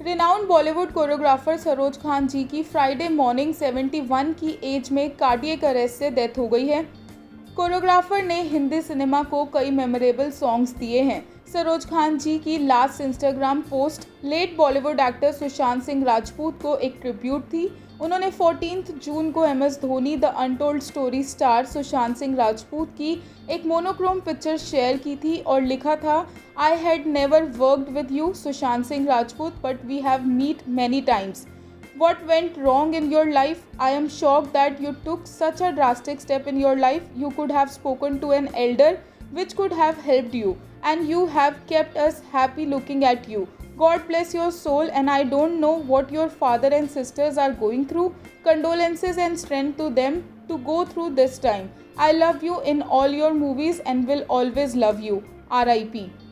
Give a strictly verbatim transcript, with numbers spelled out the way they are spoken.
Renowned Bollywood choreographer Saroj Khan ji की Friday morning इकहत्तर की एज में कार्डियक अरेस्ट से डेथ हो गई है। कोरियोग्राफर ने हिंदी सिनेमा को कई मेमोरेबल सॉन्ग्स दिए हैं। सरोज खान जी की last Instagram post late Bollywood actor Sushant Singh Rajput को एक ट्रिब्यूट थी। उन्होंने चौदह जून को M S Dhoni the untold story star Sushant Singh Rajput की एक मोनोक्रोम पिक्चर शेयर की थी और लिखा था, I had never worked with you Sushant Singh Rajput but we have meet many times. What went wrong in your life? I am shocked that you took such a drastic step in your life. You could have spoken to an elder, which could have helped you, and you have kept us happy looking at you. God bless your soul, and I don't know what your father and sisters are going through. Condolences and strength to them to go through this time. I love you in all your movies and will always love you. R I P